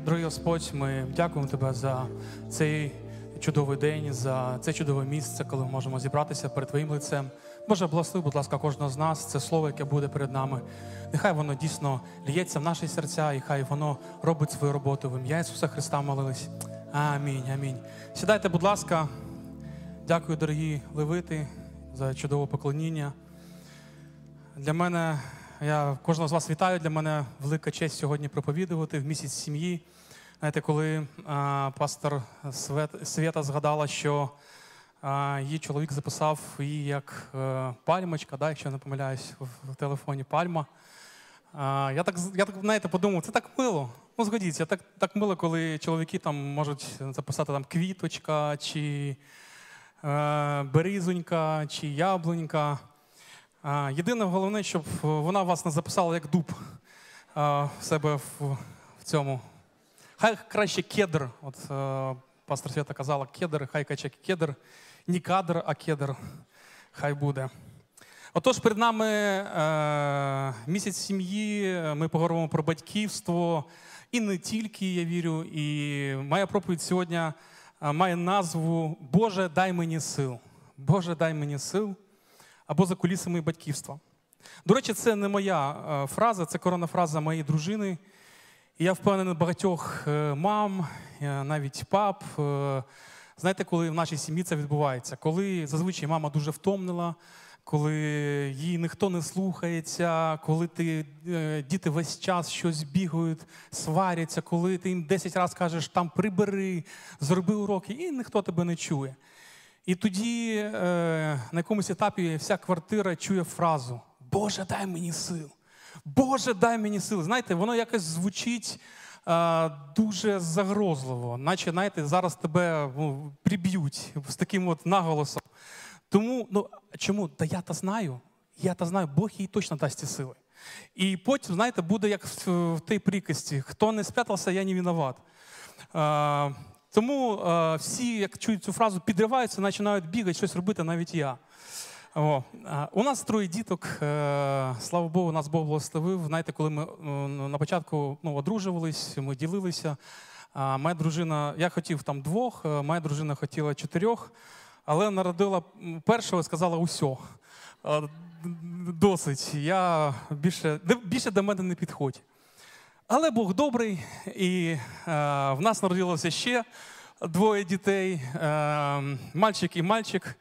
Дорогий Господь, ми дякуємо Тебе за цей чудовий день, за це чудове місце, коли ми можемо зібратися перед Твоїм лицем. Боже, благослови, будь ласка, кожного з нас, це слово, яке буде перед нами. Нехай воно дійсно лється в наші серця, і хай воно робить свою роботу. В ім'я Ісуса Христа молились. Амінь, амінь. Сідайте, будь ласка. Дякую, дорогі левити, за чудове поклоніння. Для мене, я кожного з вас вітаю, для мене велика честь сьогодні проповідувати в місяць сім'ї. Знаєте, коли пастор Свята згадала, що її чоловік записав її як пальмочка, да, якщо я не помиляюсь, в телефоні пальма. Я так, знаєте, подумав, це так мило. Ну, згодіться, так мило, коли чоловіки там можуть записати там квіточка, чи берізонька, чи яблунька. Єдине головне, щоб вона вас не записала як дуб в себе в цьому. Хай краще кедр. От пастор Свята казала кедр, хай каче кедр. Не кадр, а кедр. Хай буде. Отож, перед нами місяць сім'ї, ми поговоримо про батьківство. І не тільки, я вірю. І моя проповідь сьогодні має назву «Боже, дай мені сил». «Боже, дай мені сил» або «За кулісами батьківства». До речі, це не моя фраза, це коронна фраза моєї дружини. І я впевнений, багатьох мам, навіть пап. Знаєте, коли в нашій сім'ї це відбувається? Коли зазвичай мама дуже втомлена, коли її ніхто не слухається, коли діти весь час щось бігають, сваряться, коли ти їм 10 разів кажеш, там прибери, зроби уроки, і ніхто тебе не чує. І тоді на якомусь етапі вся квартира чує фразу «Боже, дай мені сил! Боже, дай мені сил!» Знаєте, воно якось звучить дуже загрозливо, наче, знаєте, зараз тебе приб'ють з таким от наголосом. Тому, чому? Та я то знаю, Бог їй точно дасть ці сили. І потім, знаєте, буде як в тій приказці, хто не спрятався, я не виноват. Тому всі, як чують цю фразу, підриваються, починають бігати, щось робити, навіть я. У нас 3 діток, слава Богу, нас Бог благословив. Знаєте, коли ми на початку одружувались, ми ділилися. Моя дружина, я хотів там 2, моя дружина хотіла 4, але народила першого і сказала «усьо». Досить, більше до мене не підходь. Але Бог добрий, і в нас народилося ще 2 дітей, мальчик і мальчик.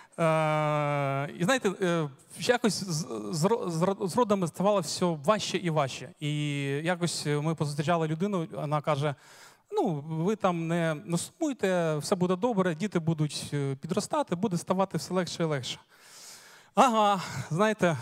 І знаєте, якось з родами ставало все важче і важче. І якось ми позустрічали людину, вона каже, ви там не сумуйте, все буде добре, діти будуть підростати, буде ставати все легше і легше. Ага, знаєте,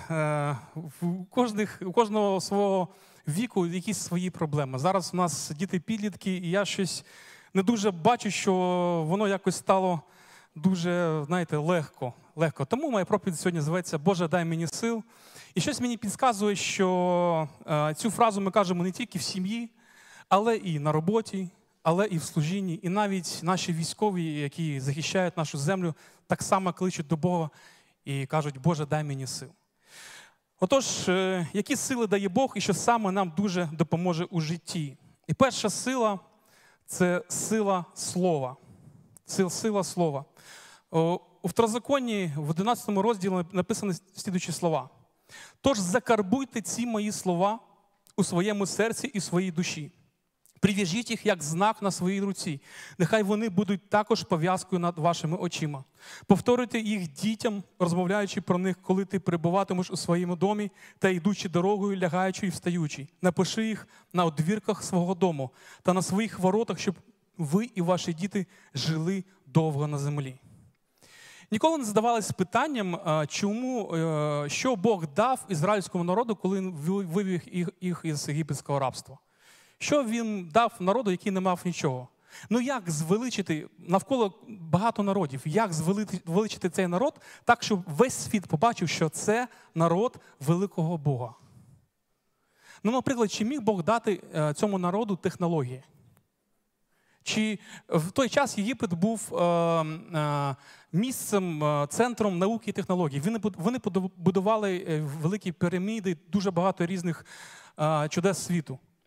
у кожного свого віку якісь свої проблеми. Зараз у нас діти-підлітки, і я щось не дуже бачу, що воно якось стало дуже, знаєте, легко. Тому моя проповідь сьогодні називається «Боже, дай мені сил». І щось мені підказує, що цю фразу ми кажемо не тільки в сім'ї, але і на роботі, але і в служінні. І навіть наші військові, які захищають нашу землю, так само кличуть до Бога і кажуть «Боже, дай мені сил». Отож, які сили дає Бог і що саме нам дуже допоможе у житті? І перша сила – це сила слова. Сила слова. У Второзаконні в 11 розділі написані слідуючі слова. «Тож закарбуйте ці мої слова у своєму серці і своїй душі. Прив'яжіть їх як знак на своїй руці. Нехай вони будуть також пов'язкою над вашими очима. Повторюйте їх дітям, розмовляючи про них, коли ти перебуватимеш у своєму домі та йдучи дорогою, лягаючи і встаючи. Напиши їх на одвірках свого дому та на своїх воротах, щоб ви і ваші діти жили довго на землі». Ніколи не задавались питанням, що Бог дав ізраїльському народу, коли він вивів їх із єгипетського рабства. Що він дав народу, який не мав нічого? Як звеличити, навколо багато народів, як звеличити цей народ так, щоб весь світ побачив, що це народ великого Бога? Наприклад, чи міг Бог дати цьому народу технології? Чи в той час Єгипет був місцем, центром науки і технологій? Вони побудували великі піраміди, дуже багато різних чудес світу.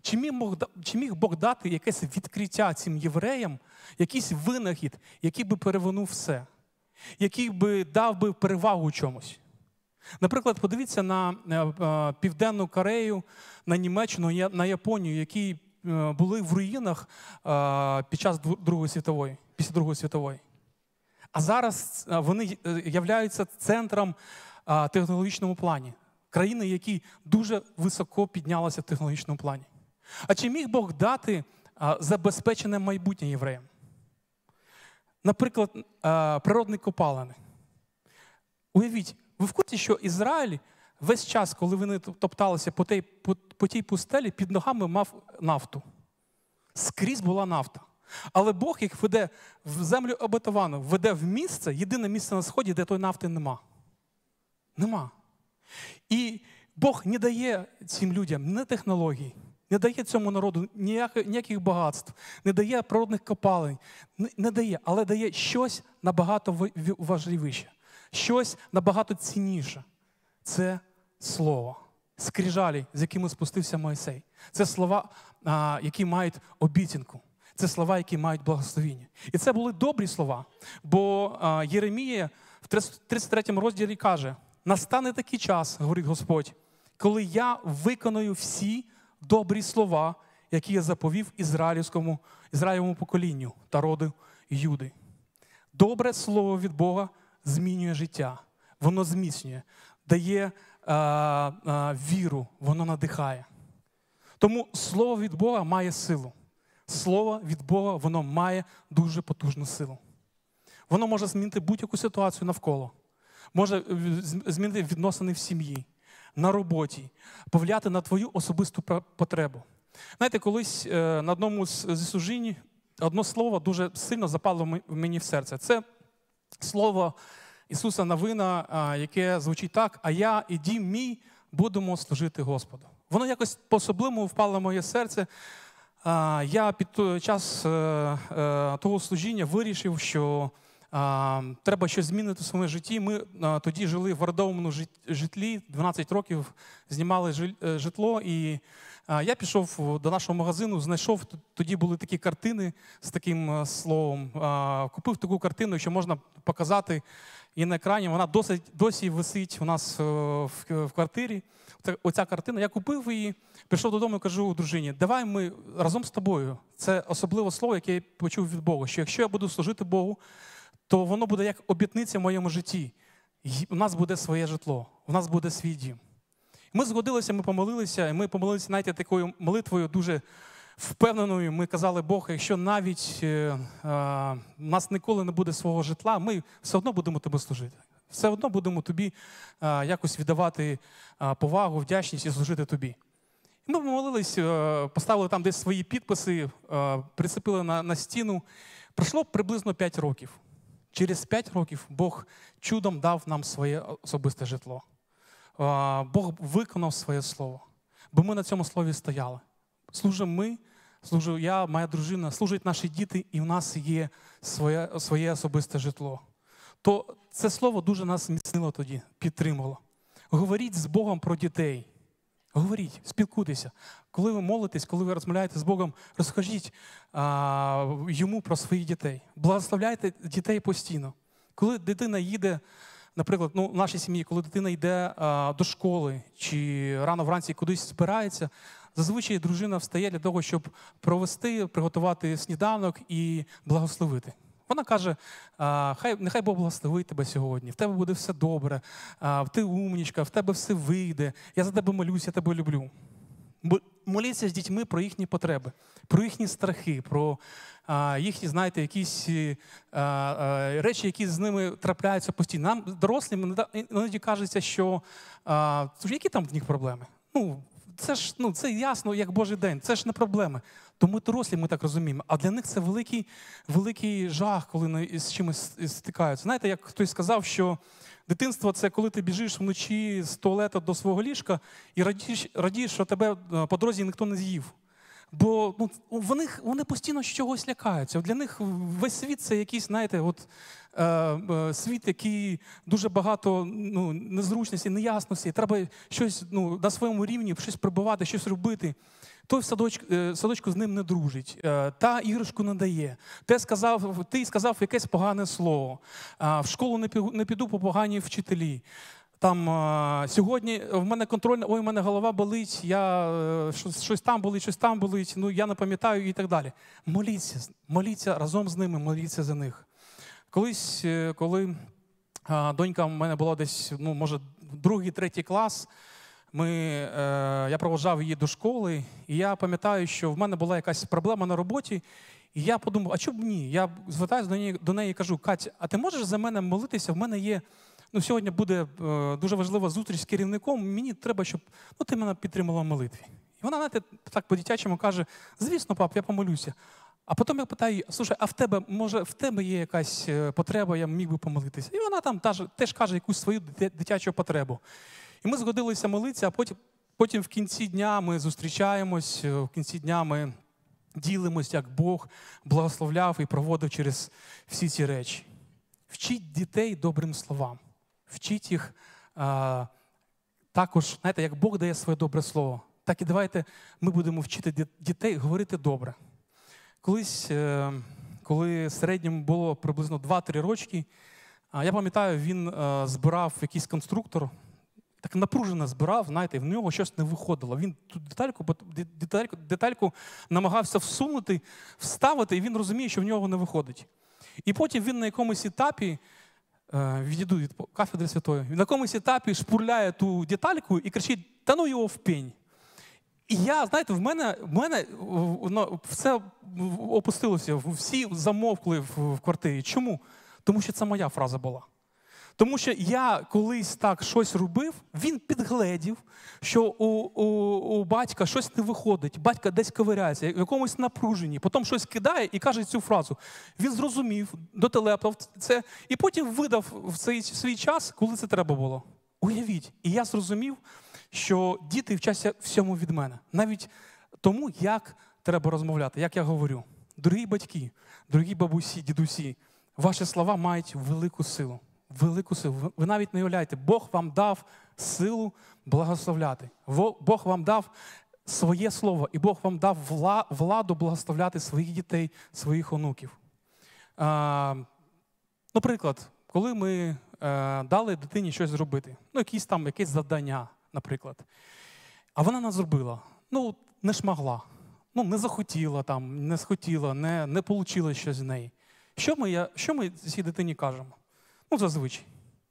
Чи міг Бог дати якесь відкриття цим євреям, якийсь винахід, який би перевернув все, який би дав би перевагу чомусь? Наприклад, подивіться на Південну Корею, на Німеччину, на Японію, які були в руїнах під час після Другої світової. А зараз вони являються центром в технологічному плані. Країни, які дуже високо піднялися в технологічному плані. А чи міг Бог дати забезпечене майбутнє євреям? Наприклад, природні копалини. Уявіть, ви в курсі, що Ізраїль весь час, коли вони топталися по тій пустелі, під ногами мав нафту. Скрізь була нафта. Але Бог їх веде в землю обетовану, веде в місце, єдине місце на сході, де тої нафти нема. Нема. І Бог не дає цим людям ні технологій, не дає цьому народу ніяких багатств, не дає природних копалень, не дає, але дає щось набагато важливіше, щось набагато цінніше. Це Слово, скрижалі, з якими спустився Мойсей. Це слова, які мають обіцянку. Це слова, які мають благословіння. І це були добрі слова, бо Єремія в 33 розділі каже: «Настане такий час, – говорить Господь, – коли я виконую всі добрі слова, які я заповів Ізраїлевому поколінню та роду Юди». Добре слово від Бога змінює життя, воно зміцнює, дає віру, воно надихає. Тому слово від Бога має силу. Слово від Бога, воно має дуже потужну силу. Воно може змінити будь-яку ситуацію навколо. Може змінити відносини в сім'ї, на роботі, повлияти на твою особисту потребу. Знаєте, колись на одному зі служінь одне слово дуже сильно запало мені в серце. Це слово Ісуса Навина, яке звучить так: «А я і дім мій будемо служити Господу». Воно якось по-особливому впало в моє серце. Я під час того служіння вирішив, що треба щось змінити в своєму житті. Ми тоді жили в орендованому житлі, 12 років знімали житло, і я пішов до нашого магазину, знайшов, тоді були такі картини з таким словом, купив таку картину, що можна показати і на екрані, вона досі висить у нас в квартирі. Оця картина, я купив її, прийшов додому і кажу дружині: давай ми разом з тобою. Це особливе слово, яке я почув від Бога, що якщо я буду служити Богу, то воно буде як обітниця в моєму житті. У нас буде своє житло, у нас буде свій дім. Ми згодилися, ми помолилися, і ми помолилися, знаєте, такою молитвою дуже впевненою. Ми казали: Бог, якщо навіть у нас ніколи не буде свого житла, ми все одно будемо Тебе служити. Все одно будемо Тобі якось віддавати повагу, вдячність і служити Тобі. І ми помолились, поставили там десь свої підписи, прицепили на стіну. Пройшло приблизно 5 років. Через 5 років Бог чудом дав нам своє особисте житло. Бог виконав своє слово, бо ми на цьому слові стояли. Служимо ми, служу я, моя дружина, служать наші діти, і в нас є своє особисте житло. То це слово дуже нас міцнило тоді, підтримувало. Говоріть з Богом про дітей. Говоріть, спілкуйтеся. Коли ви молитесь, коли ви розмовляєте з Богом, розкажіть йому про своїх дітей. Благословляйте дітей постійно. Коли дитина їде, наприклад, в нашій сім'ї, коли дитина йде до школи чи рано вранці кудись збирається, зазвичай дружина встає для того, щоб провести, приготувати сніданок і благословити. Вона каже: нехай Бог благословить тебе сьогодні, в тебе буде все добре, ти умнічка, в тебе все вийде, я за тебе молюсь, я тебе люблю. Моліться з дітьми про їхні потреби, про їхні страхи, про їхні, знаєте, якісь речі, які з ними трапляються постійно. Нам, дорослим, іноді кажеться, що які там в них проблеми? Це ясно, як Божий день, це ж не проблеми. То ми дорослі, ми так розуміємо. А для них це великий жах, коли вони з чимось стикаються. Знаєте, як хтось сказав, що дитинство – це коли ти біжиш вночі з туалету до свого ліжка і радієш, що тебе по дорозі ніхто не з'їв. Бо вони постійно з чогось лякаються. Для них весь світ – це якийсь, знаєте, світ, який дуже багато незручності, неясності. Треба щось на своєму рівні, щось прибувати, щось робити. Той в садочку з ним не дружить, та іграшку не дає, ти сказав якесь погане слово, в школу не піду, по погані вчителі. Сьогодні в мене контрольна, ой, в мене голова болить, щось там болить, я не пам'ятаю і так далі. Моліться разом з ними, моліться за них. Колись, коли донька в мене була десь, може, 2-3 клас, я проводжав її до школи, і я пам'ятаю, що в мене була якась проблема на роботі, і я подумав, а чому б ні? Я звертаюся до неї і кажу: Катя, а ти можеш за мене молитися? В мене є, сьогодні буде дуже важлива зустріч з керівником, мені треба, щоб ти мене підтримала в молитві. І вона, знаєте, так по-дитячому каже: звісно, пап, я помолюся. А потім я питаю: слушай, а в тебе є якась потреба, я міг би помолитися? І вона там теж каже якусь свою дитячу потребу. І ми згодилися молитися, а потім в кінці дня ми зустрічаємось, в кінці дня ми ділимось, як Бог благословляв і проводив через всі ці речі. Вчіть дітей добрим словам. Вчіть їх також, знаєте, як Бог дає своє добре слово, так і давайте ми будемо вчити дітей говорити добре. Колись, коли середньому було приблизно 2-3 рочки, я пам'ятаю, він збирав якийсь конструктор, так напружено збирав, знаєте, в нього щось не виходило. Він тут детальку намагався всунути, вставити, і він розуміє, що в нього не виходить. І потім він на якомусь етапі, відійду від кафедри святої, на якомусь етапі шпурляє ту детальку і кричить: та ну його в пень. І я, знаєте, в мене все опустилося, всі замовкли в квартирі. Чому? Тому що це моя фраза була. Тому що я колись так щось робив, він підгледів, що у батька щось не виходить, батько десь ковиряється, в якомусь напруженні, потім щось кидає і каже цю фразу. Він зрозумів, дотелепав це і потім видав в цей свій час, коли це треба було. Уявіть, і я зрозумів, що діти вчаться всьому від мене. Навіть тому, як треба розмовляти, як я говорю. Дорогі батьки, дорогі бабусі, дідусі, ваші слова мають велику силу. Велику силу. Ви навіть не уявляєте, Бог вам дав силу благословляти. Бог вам дав своє слово, і Бог вам дав владу благословляти своїх дітей, своїх онуків. Наприклад, коли ми дали дитині щось зробити, якесь завдання, наприклад, а вона не зробила, не шмогла, не захотіла, не схотіла, не вийшло щось з неї. Що ми цій дитині кажемо? Зазвичай.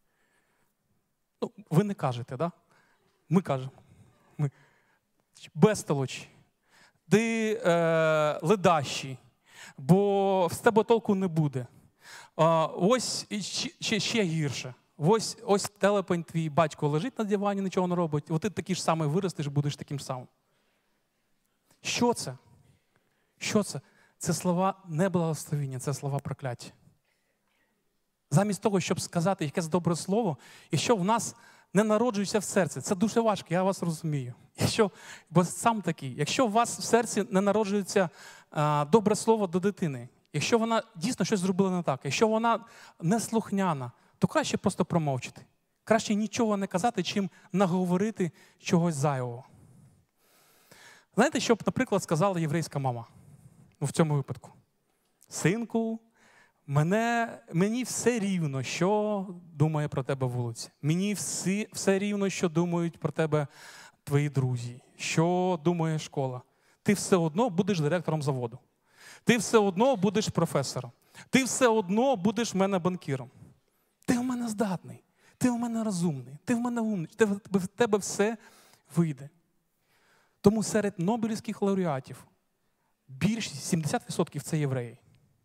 Ви не кажете, да? Ми кажемо. Безтолочі. Ти ледащий, бо з тебе толку не буде. Ось ще гірше. Ось телепень твій батько лежить на дивані, нічого не робить. От ти такий ж самий виростеш, будеш таким самим. Що це? Що це? Це слова не благословіння, це слова прокляття. Замість того, щоб сказати якесь добре слово, якщо в нас не народжується в серці, це дуже важко, я вас розумію. Бо сам такий, якщо у вас в серці не народжується добре слово до дитини, якщо вона дійсно щось зробила не так, якщо вона неслухняна, то краще просто промовчати. Краще нічого не казати, чим наговорити чогось зайвого. Знаєте, що б, наприклад, сказала єврейська мама в цьому випадку? Синку, мені все рівно, що думає про тебе вулиця. Мені все рівно, що думають про тебе твої друзі, що думає школа. Ти все одно будеш директором заводу. Ти все одно будеш професором. Ти все одно будеш в мене банкіром. Ти в мене здатний, ти в мене розумний, ти в мене умний, в тебе все вийде. Тому серед Нобелівських лауреатів більшість, 70% це євреї.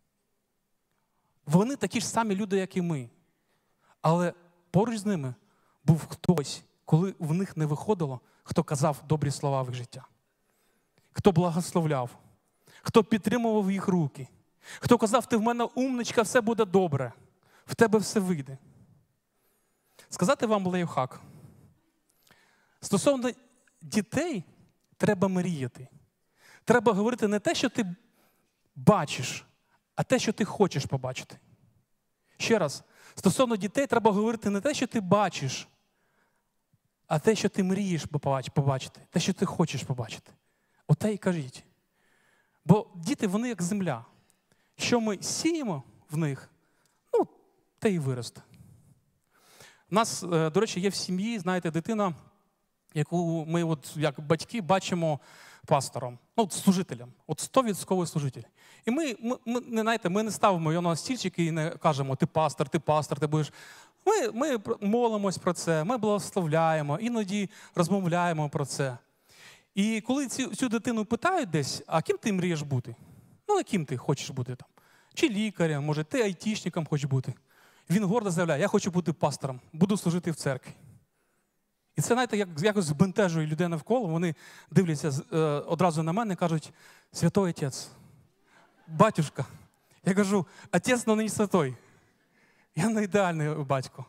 Вони такі ж самі люди, як і ми. Але поруч з ними був хтось, коли в них не виходило, хто казав добрі слова в їх життя. Хто благословляв, хто підтримував їх руки, хто казав: ти в мене умничка, все буде добре, в тебе все вийде. Сказати вам лайфхак. Стосовно дітей треба мріяти. треба говорити не те, що ти бачиш, а те, що ти хочеш побачити. Ще раз, стосовно дітей треба говорити не те, що ти бачиш, а те, що ти мрієш побачити, те, що ти хочеш побачити. Оте і кажіть. Бо діти, вони як земля. Що ми сіємо в них, те і виросте. У нас, до речі, є в сім'ї, знаєте, дитина, яку ми, як батьки, бачимо пастором, служителем. 100% служитель. І ми не ставимо його на стільчик і не кажемо, ти пастор, ти будеш. Ми молимось про це, ми благословляємо, іноді розмовляємо про це. І коли цю дитину питають десь, а ким ти мрієш бути? Яким ти хочеш бути там? Чи лікарем, може, ти айтішником хочеш бути? Він гордо заявляє, я хочу бути пастором, буду служити в церкві. І це, знаєте, якось збентежує людей навколо, вони дивляться одразу на мене і кажуть, святой отець, батюшка. Я кажу, отець, але не святой. Я не ідеальний батько.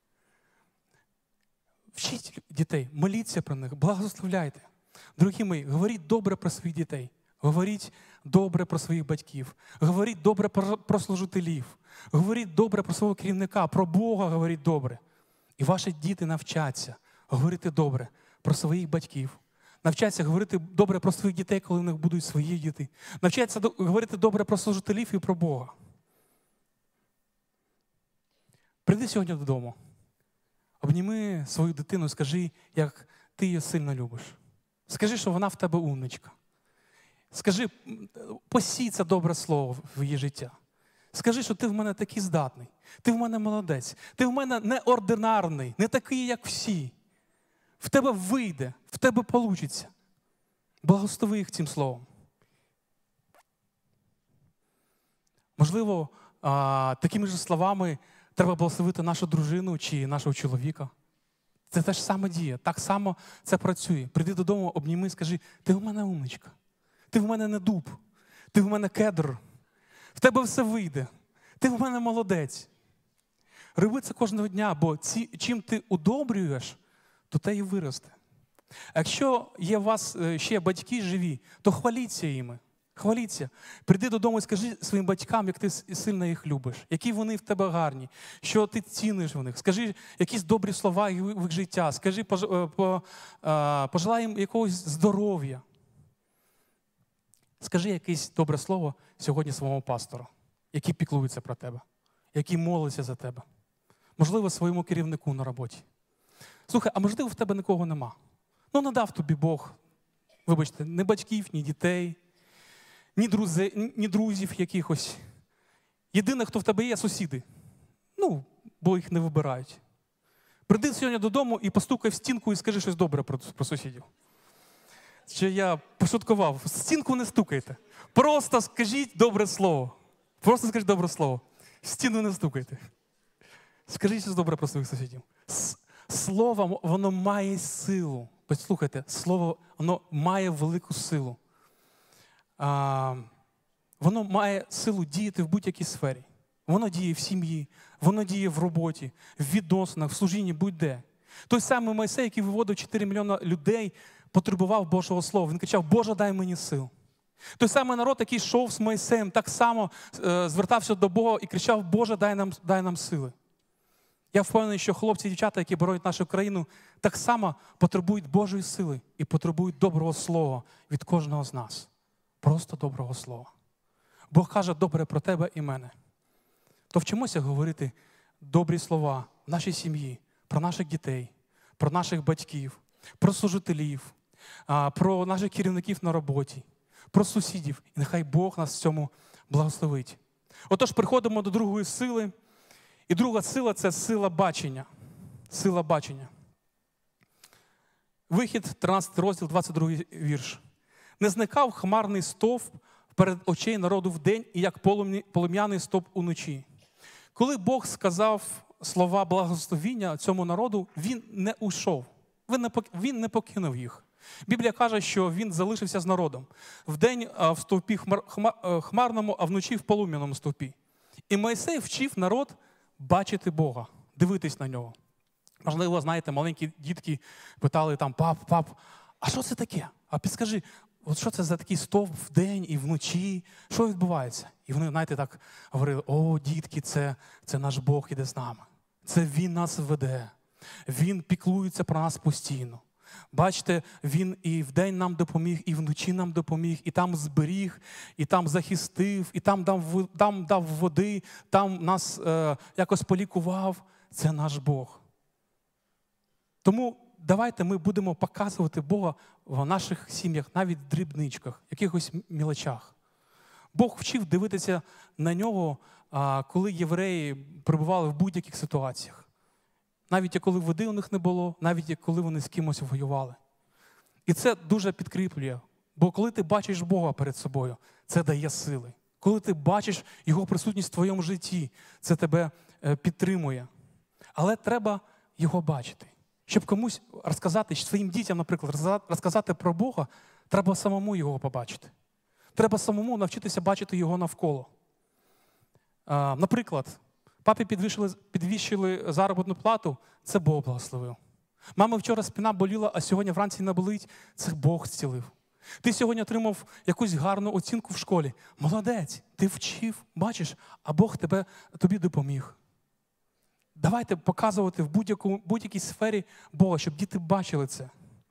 Вчіть дітей, моліться про них, благословляйте. Дорогі мої, говоріть добре про своїх дітей. Говоріть добре про своїх батьків. Говоріть добре про служителів. Говоріть добре про свого керівника, про Бога говоріть добре. І ваші діти навчаться говорити добре про своїх батьків. Навчаться говорити добре про своїх дітей, коли в них будуть свої діти. Навчаться говорити добре про служителів і про Бога. Прийди сьогодні додому. Обніми свою дитину, скажи, як ти її сильно любиш. Скажи, що вона в тебе умничка. Скажи, посій це добре слово в її життя. Скажи, що ти в мене такий здатний, ти в мене молодець, ти в мене неординарний, не такий, як всі. В тебе вийде, в тебе получиться. Благослови їх цим словом. Можливо, такими ж словами треба благословити нашу дружину чи нашого чоловіка. Це те ж саме діє, так само це працює. Прийди додому, обніми, скажи, ти в мене умничка, ти в мене не дуб, ти в мене кедр, в тебе все вийде, ти в мене молодець. Роби це кожного дня, бо чим ти удобрюєш, то те і виросте. А якщо є у вас ще батьки живі, то хваліться їми. Хваліться. Прийди додому і скажи своїм батькам, як ти сильно їх любиш, які вони в тебе гарні, що ти ціниш в них. Скажи якісь добрі слова в їх життя. Скажи, пожелай їм якогось здоров'я. Скажи якесь добре слово сьогодні своєму пастору, який піклується про тебе, який молиться за тебе. Можливо, своєму керівнику на роботі. Слухай, а можливо, в тебе нікого нема. Не дав тобі Бог, вибачте, ні батьків, ні дітей, ні друзів якихось. Єдине, хто в тебе є, сусіди. Бо їх не вибирають. Прийди сьогодні додому і постукай в стінку і скажи щось добре про сусідів. Що я пошуткував. В стінку не стукайте. Просто скажіть добре слово. Просто скажіть добре слово. В стіну не стукайте. Скажіть щось добре про своїх сусідів. Слово, воно має силу. Послухайте, слово, воно має велику силу. Воно має силу діяти в будь-якій сфері. Воно діє в сім'ї, воно діє в роботі, в відносинах, в служінні, будь-де. Той самий Мойсей, який виводив 4 мільйони людей, потребував Божого Слова. Він кричав, Боже, дай мені сил. Той самий народ, який йшов з Мойсеєм, так само звертався до Бога і кричав, Боже, дай нам сили. Я впевнений, що хлопці і дівчата, які боронять нашу країну, так само потребують Божої сили і потребують доброго слова від кожного з нас. Просто доброго слова. Бог каже добре про тебе і мене. То вчимося говорити добрі слова в нашій сім'ї, про наших дітей, про наших батьків, про служителів, про наших керівників на роботі, про сусідів. І нехай Бог нас в цьому благословить. Отож, приходимо до другої сили. І друга сила – це сила бачення. Сила бачення. Вихід, 13 розділ, 22 вірш. Не зникав хмарний стовп перед очей народу вдень, і як полум'яний стовп уночі. Коли Бог сказав слова благословіння цьому народу, він не ушов. Він не покинув їх. Біблія каже, що він залишився з народом. Вдень в стовпі хмарному, а вночі в полум'яному стовпі. І Мойсей вчив народ бачити Бога, дивитись на нього. Можливо, знаєте, маленькі дітки питали там, пап, а що це таке? А підскажи, от що це за такий стовп вдень і вночі? Що відбувається? І вони, знаєте, так говорили, о, дітки, це наш Бог іде з нами. Це Він нас веде. Він піклується про нас постійно. Бачите, Він і вдень нам допоміг, і вночі нам допоміг, і там зберіг, і там захистив, і там дав води, там нас якось полікував. Це наш Бог. Тому давайте ми будемо показувати Бога в наших сім'ях, навіть в дрібничках, якихось мілочах. Бог вчив дивитися на нього, коли євреї перебували в будь-яких ситуаціях. Навіть коли води у них не було, навіть коли вони з кимось воювали. І це дуже підкріплює. Бо коли ти бачиш Бога перед собою, це дає сили. Коли ти бачиш Його присутність в твоєму житті, це тебе підтримує. Але треба Його бачити. Щоб комусь розказати, своїм дітям, наприклад, розказати про Бога, треба самому Його побачити. Треба самому навчитися бачити Його навколо. Наприклад, папі підвищили заробітну плату, це Бог благословив. Мама вчора спина боліла, а сьогодні вранці не болить, це Бог зцілив. Ти сьогодні отримав якусь гарну оцінку в школі. Молодець, ти вчив, бачиш, а Бог тобі допоміг. Давайте показувати в будь-якій сфері Бога, щоб діти бачили це.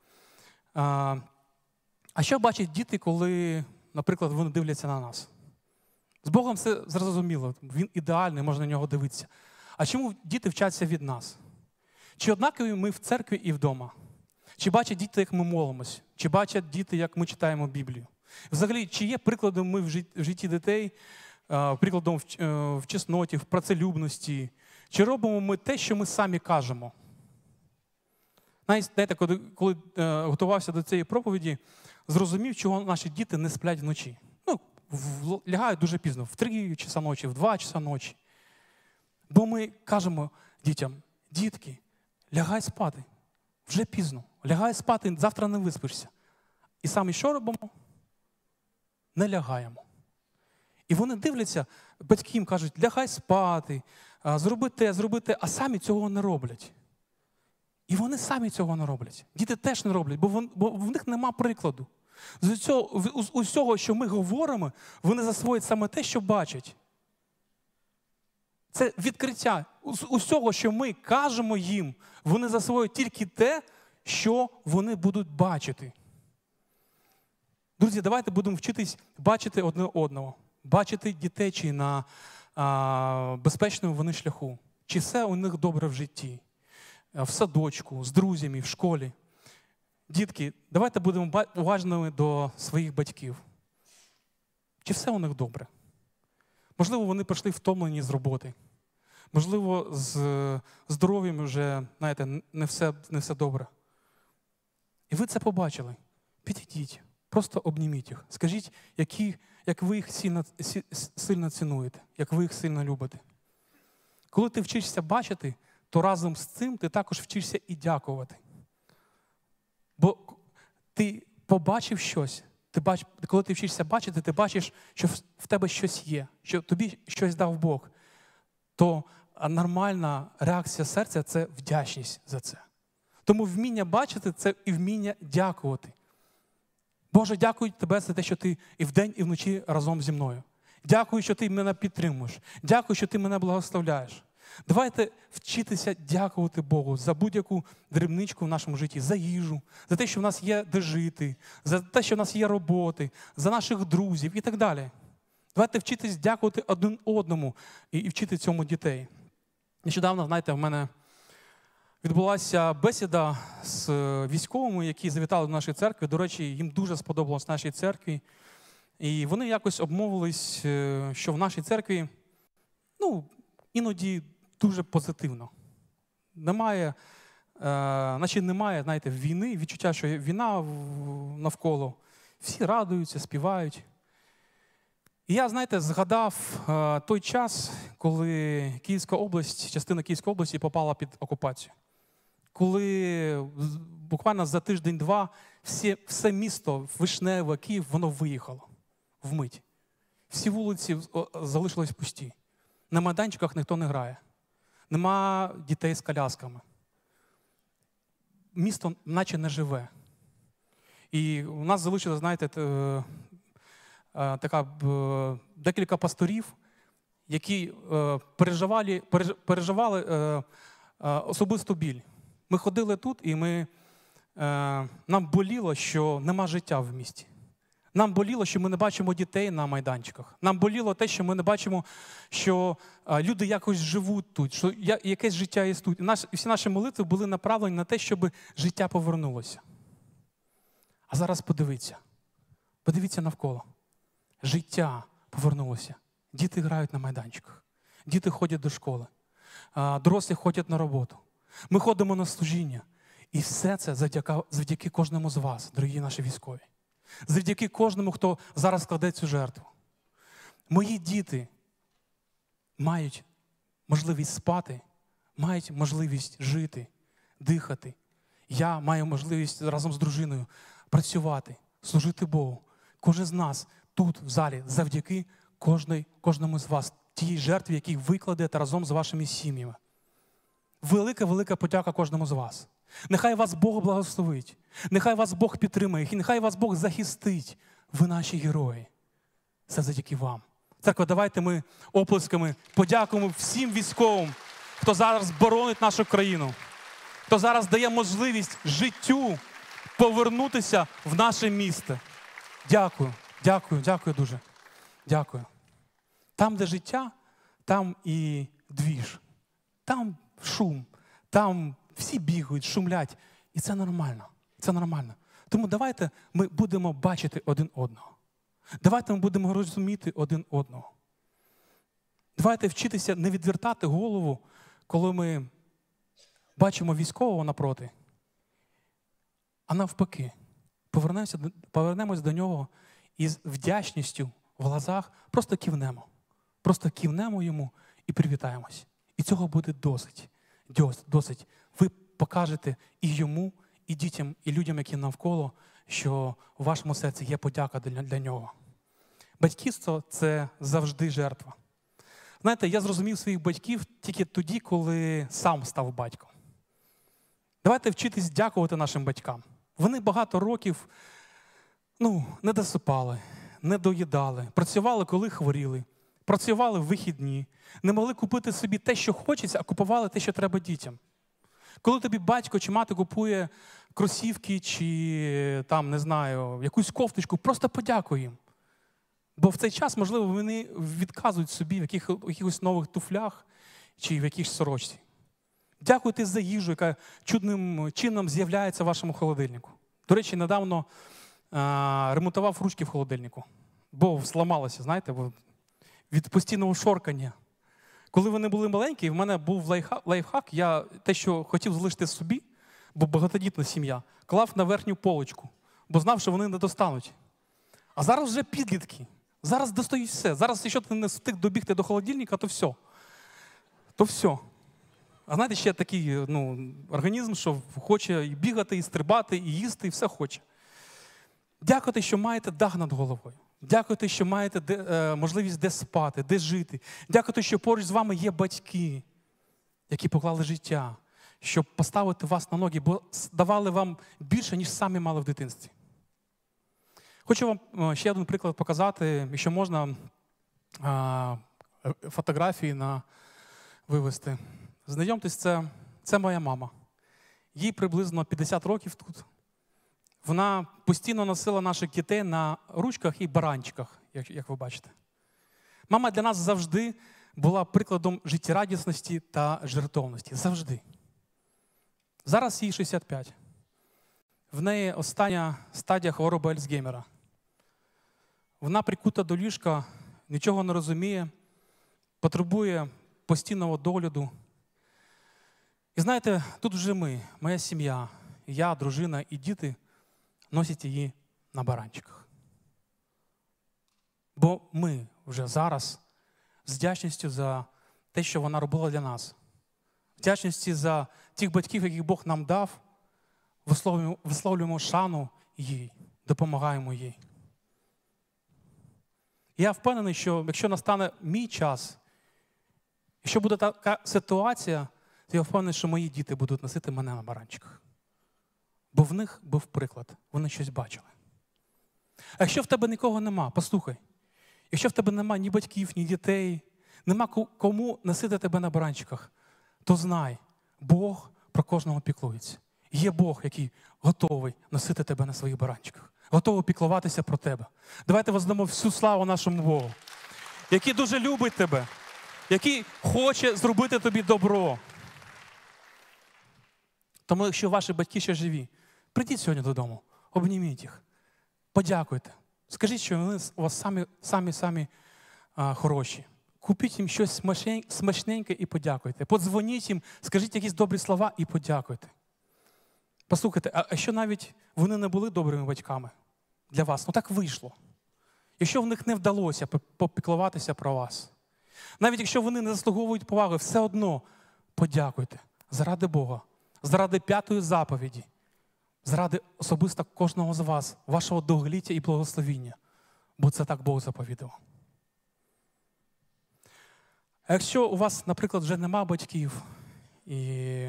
А що бачать діти, коли, наприклад, вони дивляться на нас? З Богом все зрозуміло, Він ідеальний, можна на нього дивитися. А чому діти вчаться від нас? Чи однакові ми в церкві і вдома? Чи бачать діти, як ми молимось? Чи бачать діти, як ми читаємо Біблію? Взагалі, чи є прикладом ми в житті дітей, прикладом в чесноті, в працелюбності? Чи робимо ми те, що ми самі кажемо? Знаєте, коли готувався до цієї проповіді, зрозумів, чого наші діти не сплять вночі. Лягають дуже пізно, в 3 часа ночі, в 2 часа ночі. Бо ми кажемо дітям, дітки, лягай спати, вже пізно, лягай спати, завтра не виспишся. І самі що робимо? Не лягаємо. І вони дивляться, батьки їм кажуть, лягай спати, зроби те, а самі цього не роблять. І вони самі цього не роблять. Діти теж не роблять, бо в них нема прикладу. З усього, що ми говоримо, вони засвоюють саме те, що бачать. Це відкриття. З усього, що ми кажемо їм, вони засвоюють тільки те, що вони будуть бачити. Друзі, давайте будемо вчитись бачити одне одного. Бачити дітей, чи на безпечному вони шляху. Чи все у них добре в житті. В садочку, з друзями, в школі. Дітки, давайте будемо уважними до своїх батьків. Чи все у них добре? Можливо, вони прийшли втомлені з роботи. Можливо, з здоров'ям вже, знаєте, не все добре. І ви це побачили. Підійдіть, просто обніміть їх. Скажіть, як ви їх сильно цінуєте, як ви їх сильно любите. Коли ти вчишся бачити, то разом з цим ти також вчишся і дякувати. Бо ти побачив щось, коли ти вчишся бачити, ти бачиш, що в тебе щось є, що тобі щось дав Бог. То нормальна реакція серця – це вдячність за це. Тому вміння бачити – це і вміння дякувати. Боже, дякую Тебе за те, що Ти і вдень, і вночі разом зі мною. Дякую, що Ти мене підтримуєш. Дякую, що Ти мене благословляєш. Давайте вчитися дякувати Богу за будь-яку дрібничку в нашому житті, за їжу, за те, що в нас є де жити, за те, що в нас є роботи, за наших друзів і так далі. Давайте вчитись дякувати один одному і вчити цьому дітей. Нещодавно, знаєте, в мене відбулася бесіда з військовими, які завітали до нашої церкви. До речі, їм дуже сподобалось нашій церкві. І вони якось обмовились, що в нашій церкві, іноді дуже позитивно. Немає, знаєте, війни, відчуття, що війна навколо. Всі радуються, співають. І я, знаєте, згадав той час, коли Київська область, частина Київської області попала під окупацію. Коли буквально за тиждень-два все місто, Вишневе, Київ, воно виїхало вмить. Всі вулиці залишились пусті. На майданчиках ніхто не грає. Нема дітей з колясками. Місто наче не живе. І у нас залишилося, знаєте, декілька пасторів, які переживали особисту біль. Ми ходили тут, і нам боліло, що нема життя в місті. Нам боліло, що ми не бачимо дітей на майданчиках. Нам боліло те, що ми не бачимо, що люди якось живуть тут, що якесь життя є тут. І всі наші молитви були направлені на те, щоб життя повернулося. А зараз подивіться навколо. Життя повернулося. Діти грають на майданчиках. Діти ходять до школи. Дорослі ходять на роботу. Ми ходимо на служіння. І все це завдяки кожному з вас, дорогі наші військові. Завдяки кожному, хто зараз складе цю жертву. Мої діти мають можливість спати, мають можливість жити, дихати. Я маю можливість разом з дружиною працювати, служити Богу. Кожен з нас тут, в залі, завдяки кожному з вас, тій жертві, які ви кладете разом з вашими сім'ями. Велика подяка кожному з вас. Нехай вас Бог благословить, нехай вас Бог підтримає, і нехай вас Бог захистить. Ви наші герої. Це завдяки вам. Церква, давайте ми оплесками подякуємо всім військовим, хто зараз боронить нашу країну, хто зараз дає можливість життю повернутися в наше місто. Дякую дуже. Дякую. Там, де життя, там і двіж. Там шум, там всі бігають, шумлять. І це нормально. Це нормально. Тому давайте ми будемо бачити один одного. Давайте ми будемо розуміти один одного. Давайте вчитися не відвертати голову, коли ми бачимо військового напроти, а навпаки, повернемось до нього і з вдячністю в глазах просто кивнемо. Просто кивнемо йому і привітаємось. І цього буде досить. Досить. Ви покажете і йому, і дітям, і людям, які навколо, що у вашому серці є подяка для нього. Батьківство – це завжди жертва. Знаєте, я зрозумів своїх батьків тільки тоді, коли сам став батьком. Давайте вчитись дякувати нашим батькам. Вони багато років не досипали, не доїдали, працювали, коли хворіли, працювали в вихідні, не могли купити собі те, що хочеться, а купували те, що треба дітям. Коли тобі батько чи мати купує кросівки чи, якусь кофточку, просто подякуй їм. Бо в цей час, можливо, вони відказують собі в якихось нових туфлях чи в якійсь сорочці. Дякуйте за їжу, яка чудним чином з'являється в вашому холодильнику. До речі, недавно ремонтував ручки в холодильнику, бо зламалося, знаєте, від постійного шоркання. Коли вони були маленькі, в мене був лайфхак, я те, що хотів залишити собі, бо багатодітна сім'я, клав на верхню полочку, бо знав, що вони не достануть. А зараз вже підлітки. Зараз достають все. Зараз, якщо ти не встиг добігти до холодильника, то все. А знаєте, ще такий організм, що хоче і бігати, і стрибати, і їсти, і все хоче. Дякуйте, що маєте дах над головою. Дякуйте, що маєте можливість де спати, де жити. Дякуйте, що поруч з вами є батьки, які поклали життя, щоб поставити вас на ноги, бо давали вам більше, ніж самі мали в дитинстві. Хочу вам ще один приклад показати, якщо можна, фотографії вивести. Знайомтесь, це моя мама. Їй приблизно 50 років тут. Вона постійно носила наших дітей на ручках і баранчиках, як ви бачите. Мама для нас завжди була прикладом життєрадісності та жертовності. Завжди. Зараз їй 65. В неї остання стадія хвороби Альцгеймера. Вона прикута до ліжка, нічого не розуміє, потребує постійного догляду. І знаєте, тут вже ми, моя сім'я, я, дружина і діти носять її на баранчиках. Бо ми вже зараз з вдячністю за те, що вона робила для нас, вдячності за тих батьків, яких Бог нам дав, висловлюємо шану їй, допомагаємо їй. Я впевнений, що якщо настане мій час, якщо буде така ситуація, то я впевнений, що мої діти будуть носити мене на баранчиках. Бо в них був приклад, вони щось бачили. А якщо в тебе нікого нема, послухай, якщо в тебе нема ні батьків, ні дітей, нема кому носити тебе на баранчиках, то знай, Бог про кожного піклується. Є Бог, який готовий носити тебе на своїх баранчиках, готовий піклуватися про тебе. Давайте воздамо всю славу нашому Богу, який дуже любить тебе, який хоче зробити тобі добро. Тому якщо ваші батьки ще живі, прийдіть сьогодні додому, обніміть їх, подякуйте. Скажіть, що вони у вас самі хороші. Купіть їм щось смачненьке і подякуйте. Подзвоніть їм, скажіть якісь добрі слова і подякуйте. Послухайте, а якщо навіть вони не були добрими батьками для вас, ну так вийшло. Якщо в них не вдалося попіклуватися про вас, навіть якщо вони не заслуговують поваги, все одно подякуйте заради Бога, заради 5-ї заповіді, заради особисто кожного з вас, вашого довголіття і благословіння, бо це так Бог заповідав. А якщо у вас, наприклад, вже нема батьків, і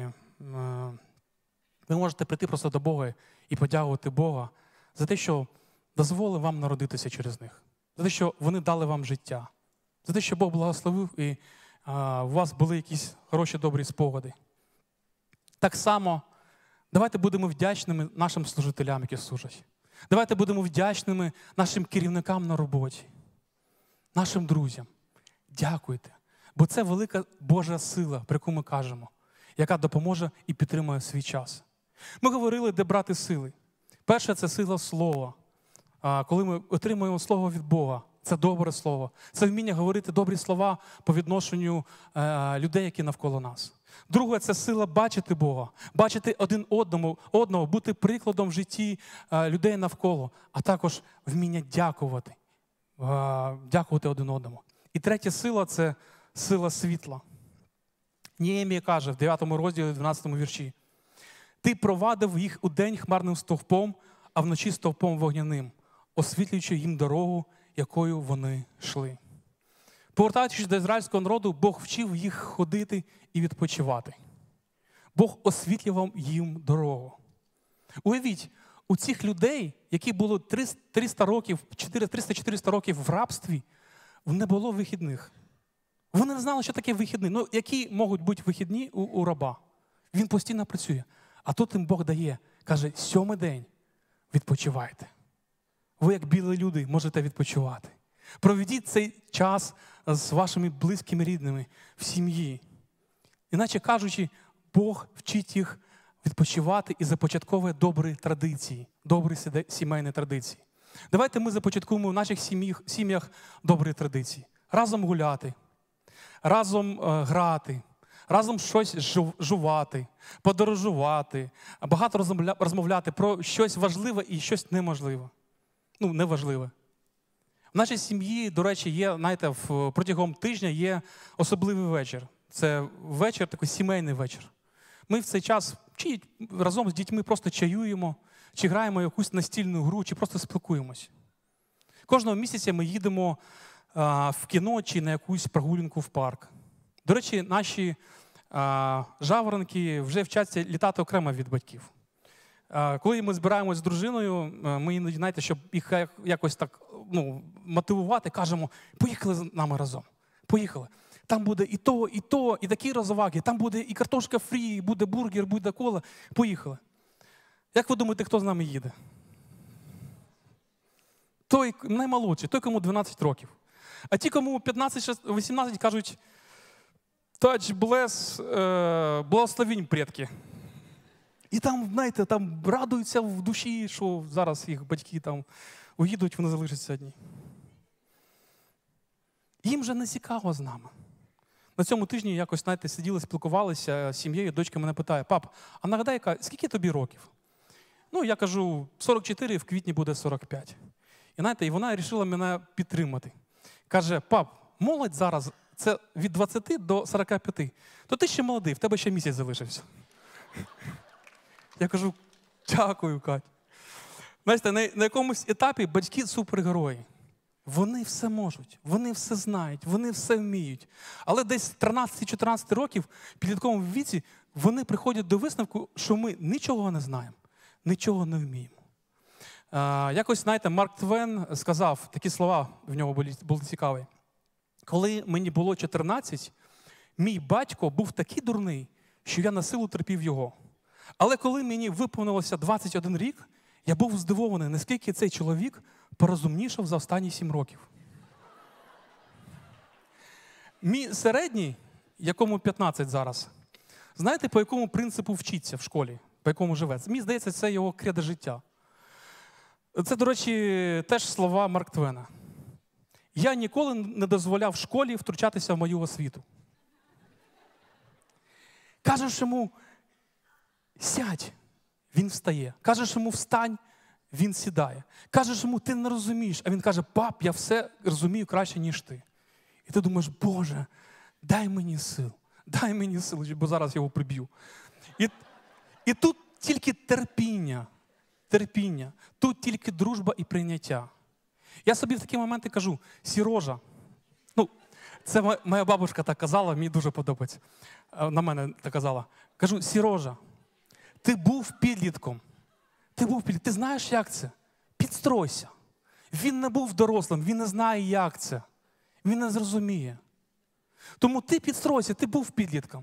ви можете прийти просто до Бога і подякувати Бога за те, що дозволив вам народитися через них, за те, що вони дали вам життя, за те, що Бог благословив і у вас були якісь хороші, добрі спогади. Так само давайте будемо вдячними нашим служителям, які служать. Давайте будемо вдячними нашим керівникам на роботі, нашим друзям. Дякуйте. Бо це велика Божа сила, про яку ми кажемо, яка допоможе і підтримує свій час. Ми говорили, де брати сили. Перше – це сила слова. Коли ми отримуємо слово від Бога, це добре слово. Це вміння говорити добрі слова по відношенню людей, які навколо нас. Друге – це сила бачити Бога, бачити один одного, бути прикладом в житті людей навколо, а також вміння дякувати один одному. І третя сила – це сила світла. Неємія каже в 9 розділі, 12 вірші: «Ти провадив їх удень хмарним стовпом, а вночі стовпом вогняним, освітлюючи їм дорогу, якою вони йшли». Повертаючись до ізраїльського народу, Бог вчив їх ходити і відпочивати. Бог освітлював їм дорогу. Уявіть, у цих людей, які були 300-400 років в рабстві, не було вихідних. Вони не знали, що таке вихідні. Ну, які можуть бути вихідні у раба? Він постійно працює. А тут їм Бог дає, каже, 7-й день відпочивайте. Ви, як білі люди, можете відпочивати. Проведіть цей час з вашими близькими рідними в сім'ї. Іначе кажучи, Бог вчить їх відпочивати і започатковує добрі традиції, добрі сімейні традиції. Давайте ми започаткуємо в наших сім'ях добрі традиції. Разом гуляти, разом грати, разом щось жувати, подорожувати, багато розмовляти про щось важливе і щось неможливе. Ну, неважливе. В нашій сім'ї, до речі, є, знаєте, протягом тижня є особливий вечір. Це вечір, такий сімейний вечір. Ми в цей час чи разом з дітьми просто чаюємо, чи граємо якусь настільну гру, чи просто спілкуємось. Кожного місяця ми їдемо в кіно чи на якусь прогулянку в парк. До речі, наші жаворонки вже вчаться літати окремо від батьків. Коли ми збираємось з дружиною, ми іноді, знаєте, щоб їх якось так мотивувати, кажемо, поїхали з нами разом. Поїхали. Там буде і то, і такі розваги. Там буде і картошка фрі, і буде бургер, буде кола. Поїхали. Як ви думаєте, хто з нами їде? Той наймолодший, той, кому 12 років. А ті, кому 15-18, кажуть, touch bless, благословінь, предки. І там, знаєте, там радуються в душі, що зараз їх батьки там уїдуть, вони залишаться одні. Їм же не цікаво з нами. На цьому тижні якось, знаєте, сиділи, спілкувалися з сім'єю, дочка мене питає, пап, а нагадай, скільки тобі років? Ну, я кажу, 44, в квітні буде 45. І знаєте, і вона вирішила мене підтримати. Каже, пап, молодь зараз, це від 20 до 45. То ти ще молодий, в тебе ще місяць залишився. Я кажу, дякую, Кать. Знаєте, на якомусь етапі батьки супергерої. Вони все можуть, вони все знають, вони все вміють. Але десь 13-14 років в підлітковому віці вони приходять до висновку, що ми нічого не знаємо, нічого не вміємо. Якось, знаєте, Марк Твен сказав, такі слова в нього були цікаві. Коли мені було 14, мій батько був такий дурний, що я на силу терпів його. Але коли мені виповнилося 21 рік, я був здивований, наскільки цей чоловік порозумнішав за останні 7 років. Мій середній, якому 15 зараз, знаєте, по якому принципу вчиться в школі, по якому живе? Мені здається, це його кредо життя. Це, до речі, теж слова Марк Твена. Я ніколи не дозволяв школі втручатися в мою освіту. Кажеш йому, сядь, він встає. Кажеш йому, встань, він сідає. Кажеш йому, ти не розумієш. А він каже, пап, я все розумію краще, ніж ти. І ти думаєш, Боже, дай мені сил, бо зараз його приб'ю. І тут тільки терпіння, тут тільки дружба і прийняття. Я собі в такі моменти кажу, Сірожа, це моя бабушка так казала, мені дуже подобається, на мене так казала. Кажу, Сірожа, ти був підлітком, ти знаєш, як це? Підстройся. Він не був дорослим, він не знає, як це. Він не зрозуміє. Тому ти підстройся, ти був підлітком.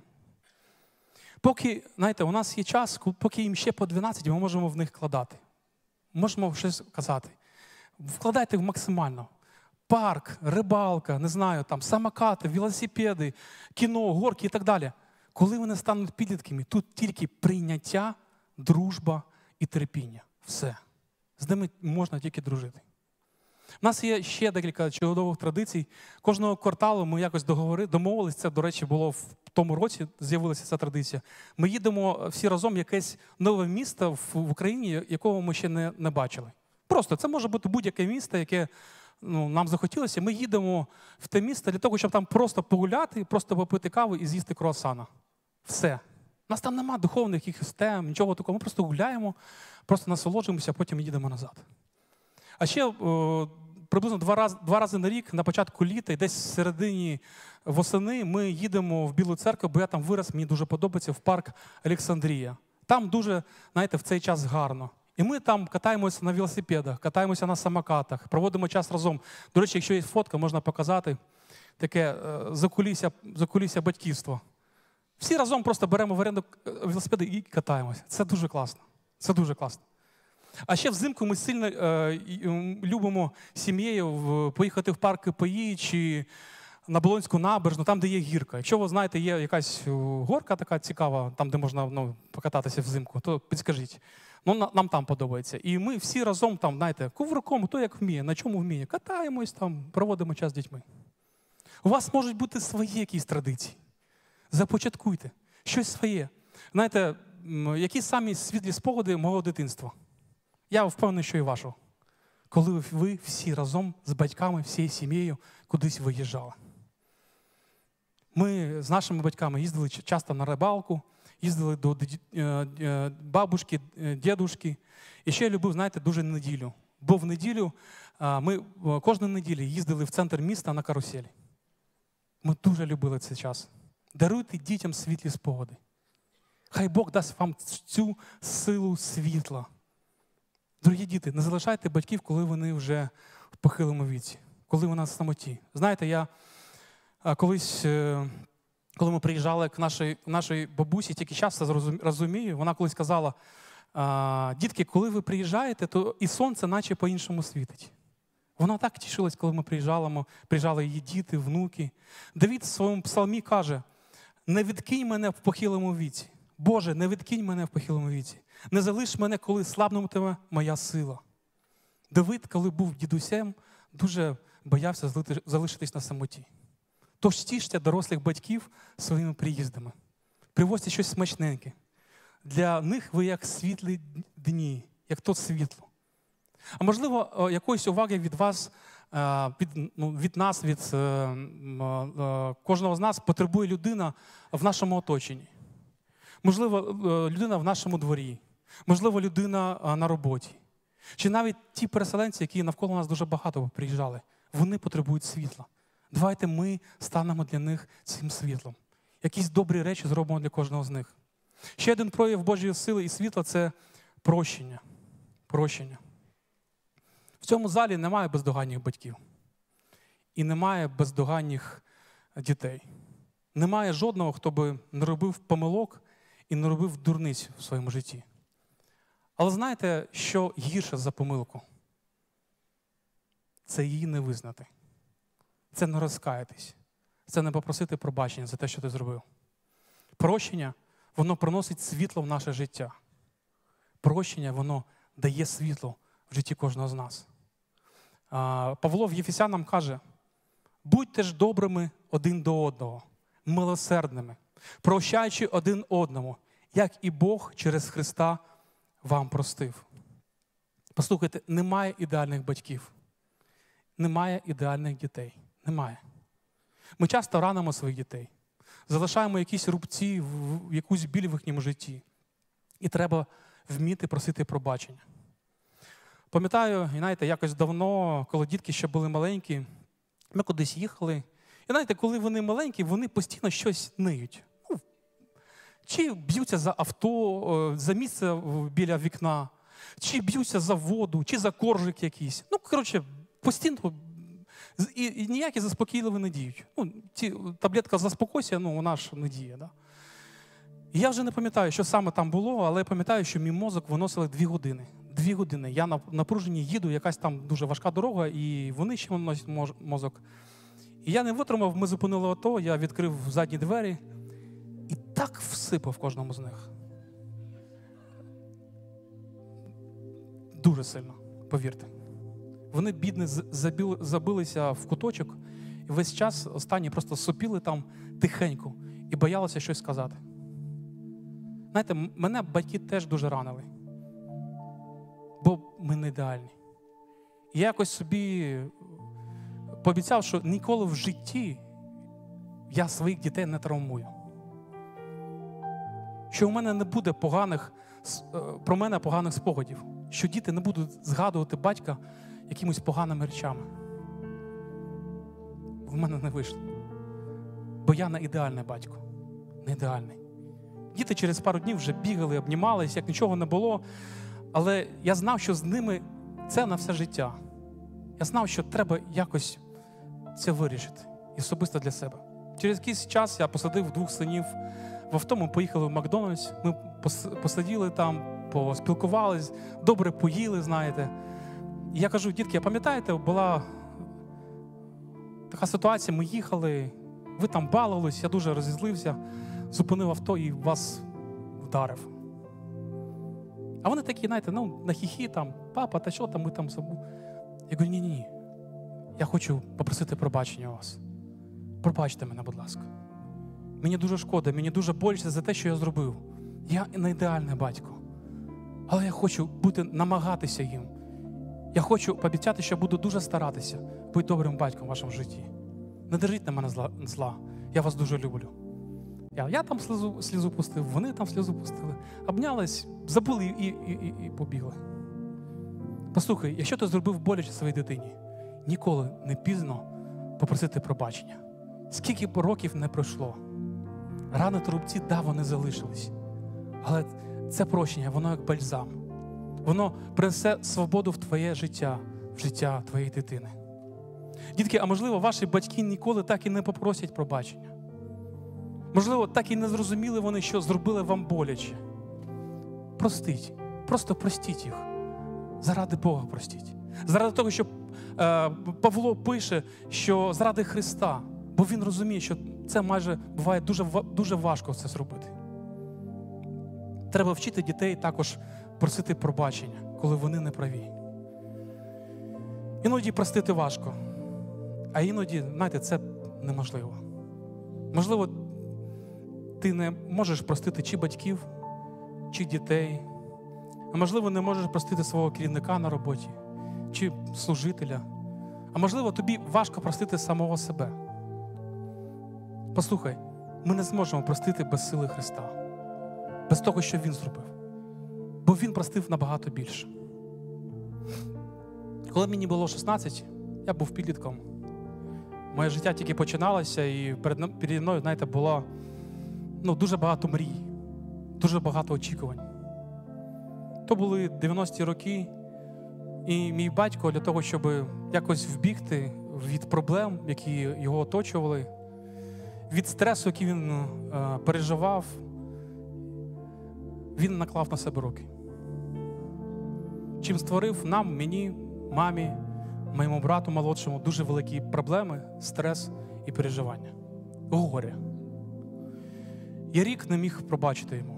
Поки, знаєте, у нас є час, поки їм ще по 12, ми можемо в них вкладати. Можемо щось казати. Вкладайте максимально. Парк, рибалка, не знаю, там, самокати, велосипеди, кіно, горки і так далі. Коли вони стануть підлітками, тут тільки прийняття, дружба і терпіння. Все. З ними можна тільки дружити. У нас є ще декілька чудових традицій. Кожного кварталу ми якось домовилися, це, до речі, було в тому році, з'явилася ця традиція. Ми їдемо всі разом в якесь нове місто в Україні, якого ми ще не бачили. Просто це може бути будь-яке місто, яке нам захотілося. Ми їдемо в те місто для того, щоб там просто погуляти, просто попити каву і з'їсти круасана. Все. У нас там нема духовних якихось тем, нічого такого. Ми просто гуляємо, просто насолоджуємося, а потім їдемо назад. А ще приблизно два рази на рік, на початку літа і десь в середині восени ми їдемо в Білу Церкву, бо я там вирос, мені дуже подобається, в парк Олександрія. Там дуже, знаєте, в цей час гарно. І ми там катаємося на велосипедах, катаємося на самокатах, проводимо час разом. До речі, якщо є фотка, можна показати таке закулісся батьківства. Всі разом просто беремо в оренду велосипеди і катаємося. Це дуже класно. Це дуже класно. А ще взимку ми сильно любимо сім'єю поїхати в парк КПІ чи на Болонську набережну, там, де є гірка. Якщо ви знаєте, є якась горка така цікава, там, де можна покататися взимку, то підскажіть. Нам там подобається. І ми всі разом там, знаєте, ковриком, хто як вміє, на чому вміє, катаємось там, проводимо час з дітьми. У вас можуть бути свої якісь традиції. Започаткуйте. Щось своє. Знаєте, які самі світлі спогади мого дитинства? Я впевнений, що і вашого. Коли ви всі разом з батьками, всією сім'єю кудись виїжджали. Ми з нашими батьками їздили часто на рибалку, їздили до бабушки, дідушки. І ще я любив, знаєте, дуже неділю. Бо в неділю ми кожну неділю їздили в центр міста на каруселі. Ми дуже любили цей час. Даруйте дітям світлі спогади. Хай Бог дасть вам цю силу світла. Дорогі діти, не залишайте батьків, коли вони вже в похилому віці, коли вони на самоті. Знаєте, я колись, коли ми приїжджали к нашій бабусі, тільки зараз це розумію, вона колись казала, дітки, коли ви приїжджаєте, то і сонце наче по-іншому світить. Вона так тішилась, коли ми приїжджали її діти, внуки. Давид в своєму псалмі каже, не відкинь мене в похилому віці. Боже, не відкинь мене в похилому віці. Не залиш мене, коли слабнутиме моя сила. Давид, коли був дідусем, дуже боявся залишитись на самоті. Тож тіште дорослих батьків своїми приїздами. Привозьте щось смачненьке. Для них ви як світлі дні, як то світло. А можливо, якоїсь уваги від вас, від нас, від кожного з нас потребує людина в нашому оточенні. Можливо, людина в нашому дворі. Можливо, людина на роботі. Чи навіть ті переселенці, які навколо нас дуже багато приїжджали, вони потребують світла. Давайте ми станемо для них цим світлом. Якісь добрі речі зробимо для кожного з них. Ще один прояв Божої сили і світла – це Прощення. Прощення. В цьому залі немає бездоганних батьків. І немає бездоганних дітей. Немає жодного, хто би не робив помилок і не робив дурниць в своєму житті. Але знаєте, що гірше за помилку? Це її не визнати. Це не розкаятись. Це не попросити пробачення за те, що ти зробив. Прощення, воно приносить світло в наше життя. Прощення, воно дає світло в житті кожного з нас. Павло в Єфесянам каже: будьте ж добрими один до одного, милосердними, прощаючи один одному, як і Бог через Христа вам простив. Послухайте, немає ідеальних батьків. Немає ідеальних дітей. Немає. Ми часто ранимо своїх дітей. Залишаємо якісь рубці, якусь біль в їхньому житті. І треба вміти просити пробачення. Пам'ятаю, знаєте, якось давно, коли дітки ще були маленькі, ми кудись їхали. І знаєте, коли вони маленькі, вони постійно щось ниють. Чи б'ються за авто, за місце біля вікна, чи б'ються за воду, чи за коржик якийсь. Постійно. І ніякі заспокійливі не діють. Таблетка заспокойся, вона ж не діє. Да? І я вже не пам'ятаю, що саме там було, але я пам'ятаю, що мій мозок виносили 2 години. 2 години. Я на напруженні їду, якась там дуже важка дорога, і вони ще виносять мозок. І я не витримав, ми зупинили авто, я відкрив задні двері і так всипав кожному з них. Дуже сильно, повірте. Вони, бідні, забилися в куточок, і весь час останні просто сопіли там тихенько і боялися щось сказати. Знаєте, мене батьки теж дуже ранили, бо ми не ідеальні. І я якось собі пообіцяв, що ніколи в житті я своїх дітей не травмую. Що у мене не буде про мене поганих спогадів. Що діти не будуть згадувати батька якимись поганими речами. В мене не вийшло. Бо я не ідеальний батько. Не ідеальний. Діти через пару днів вже бігали, обнімались, як нічого не було. Але я знав, що з ними це на все життя. Я знав, що треба якось це вирішити. І особисто для себе. Через якийсь час я посадив 2 синів в авто, ми поїхали в Макдональдс. Ми посиділи там, поспілкувались, добре поїли, знаєте. І я кажу: дітки, пам'ятаєте, була така ситуація, ми їхали, ви там балувались, я дуже розізлився, зупинив авто і вас вдарив. А вони такі, знаєте, на хіхі там: папа, та що там, ми там забув. Я говорю: ні. Я хочу попросити пробачення у вас. Пробачте мене, будь ласка. Мені дуже шкода, мені дуже боляче за те, що я зробив. Я не ідеальний батько. Але я хочу намагатися їм. Я хочу пообіцяти, що буду дуже старатися бути добрим батьком в вашому житті. Не держіть на мене зла. Я вас дуже люблю. Я там слізу пустив, вони там слізу пустили. Обнялись, забули і побігли. Послухай, якщо ти зробив боляче своїй дитині, ніколи не пізно попросити пробачення. Скільки б років не пройшло. Рани та рубці, вони залишились. Але це прощення, воно як бальзам. Воно принесе свободу в твоє життя, в життя твоєї дитини. Дітки, а можливо, ваші батьки ніколи так і не попросять пробачення. Можливо, так і не зрозуміли вони, що зробили вам боляче. Простіть. Просто простіть їх. Заради Бога простіть. Заради того, що Павло пише, що заради Христа. Бо він розуміє, що це майже буває дуже важко це зробити. Треба вчити дітей також просити пробачення, коли вони не праві. Іноді простити важко, а іноді, знаєте, це неможливо. Можливо, ти не можеш простити чи батьків, чи дітей, а можливо, не можеш простити свого керівника на роботі, чи служителя, а можливо, тобі важко простити самого себе. Послухай, ми не зможемо простити без сили Христа, без того, що Він зробив. Бо Він простив набагато більше. Коли мені було 16, я був підлітком. Моє життя тільки починалося, і переді мною, знаєте, було дуже багато мрій, дуже багато очікувань. То були 90-ті роки, і мій батько для того, щоб якось вбігти від проблем, які його оточували, від стресу, який він переживав, він наклав на себе руки. Чим створив нам, мені, мамі, моєму брату молодшому дуже великі проблеми, стрес і переживання. Горе. Я рік не міг пробачити йому.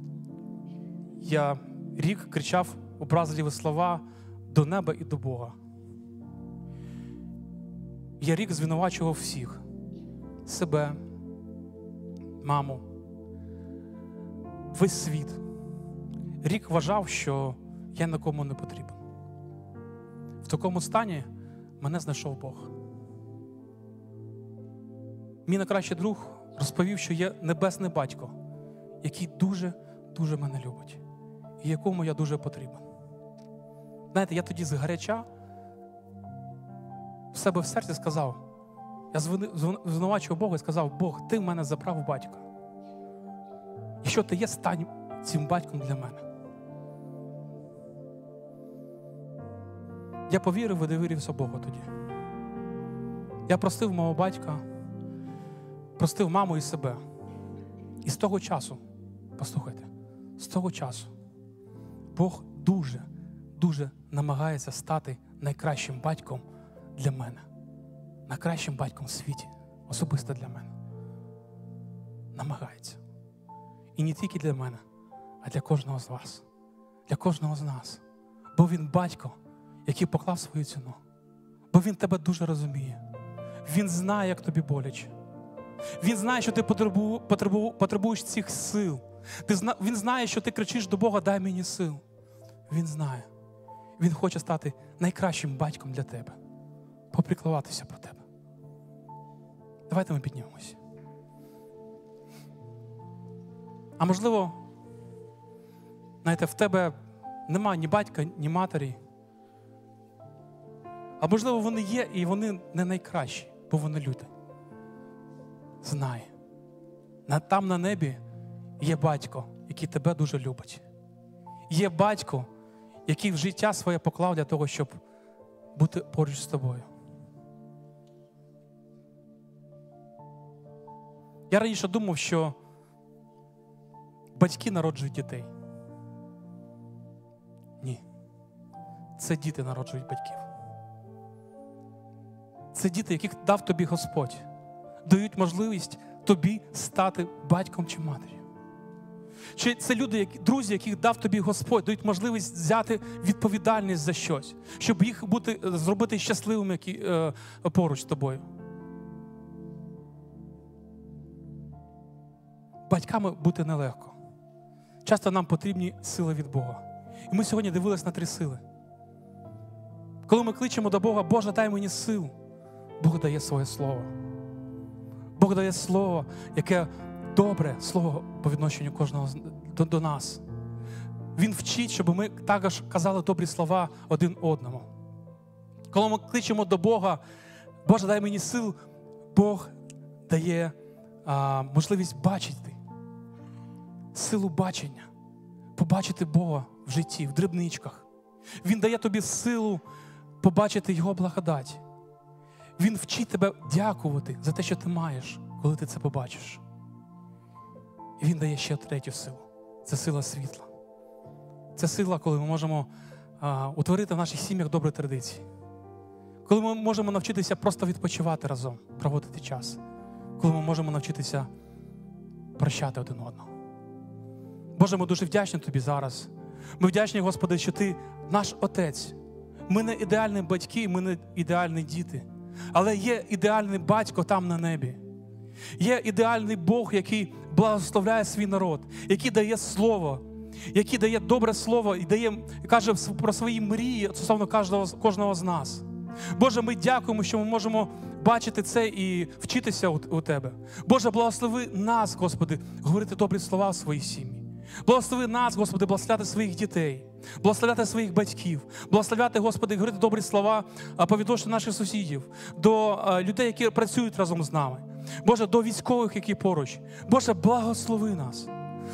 Я рік кричав образливі слова до неба і до Бога. Я рік звинувачував всіх. Себе, маму, весь світ. Рік вважав, що я нікому не потрібен. В такому стані мене знайшов Бог. Мій найкращий друг розповів, що є небесний батько, який дуже мене любить і якому я дуже потрібен. Знаєте, я тоді згаряча в себе в серці сказав, я звинувачував Бога і сказав: Бог, ти в мене забрав батька. Якщо ти є, стань цим батьком для мене. Я повірив і довірився Богу тоді. Я простив мого батька, простив маму і себе. І з того часу, послухайте, з того часу Бог дуже намагається стати найкращим батьком для мене. Найкращим батьком в світі, особисто для мене. Намагається. І не тільки для мене, а для кожного з вас. Для кожного з нас. Бо Він батько, який поклав свою ціну. Бо Він тебе дуже розуміє. Він знає, як тобі боляче. Він знає, що ти потребуєш цих сил. Він знає, що ти кричиш до Бога: дай мені сил. Він знає. Він хоче стати найкращим батьком для тебе. Попіклуватися про тебе. Давайте ми піднімемося. А можливо, знаєте, в тебе нема ні батька, ні матері. А можливо, вони є, і вони не найкращі, бо вони люди. Знай, там на небі є батько, який тебе дуже любить. Є батько, який в життя своє поклав для того, щоб бути поруч з тобою. Я раніше думав, що батьки народжують дітей. Ні. Це діти народжують батьків. Це діти, яких дав тобі Господь. Дають можливість тобі стати батьком чи матір'ю. Чи це люди, друзі, яких дав тобі Господь, дають можливість взяти відповідальність за щось, щоб їх зробити щасливими поруч з тобою. Батьками бути нелегко. Часто нам потрібні сили від Бога. І ми сьогодні дивились на 3 сили. Коли ми кличемо до Бога: Боже, дай мені сил, Бог дає своє слово. Бог дає слово, яке добре слово по відношенню кожного до нас. Він вчить, щоб ми також казали добрі слова один одному. Коли ми кличемо до Бога: Боже, дай мені сил, Бог дає можливість бачити. Силу бачення. Побачити Бога в житті, в дрібничках. Він дає тобі силу побачити Його благодать. Він вчить тебе дякувати за те, що ти маєш, коли ти це побачиш. І Він дає ще 3-ю силу. Це сила світла. Це сила, коли ми можемо утворити в наших сім'ях добрі традиції. Коли ми можемо навчитися просто відпочивати разом, проводити час. Коли ми можемо навчитися прощати один одного. Боже, ми дуже вдячні Тобі зараз. Ми вдячні, Господи, що Ти наш Отець. Ми не ідеальні батьки, ми не ідеальні діти. Але є ідеальний батько там на небі. Є ідеальний Бог, який благословляє свій народ, який дає слово, який дає добре слово і каже про свої мрії стосовно кожного з нас. Боже, ми дякуємо, що ми можемо бачити це і вчитися у Тебе. Боже, благослови нас, Господи, говорити добрі слова в своїй сім'ї. Благослови нас, Господи, благословляти своїх дітей, благословляти своїх батьків, благословляти, Господи, говорити добрі слова по відношенню наших сусідів, до людей, які працюють разом з нами. Боже, до військових, які поруч. Боже, благослови нас.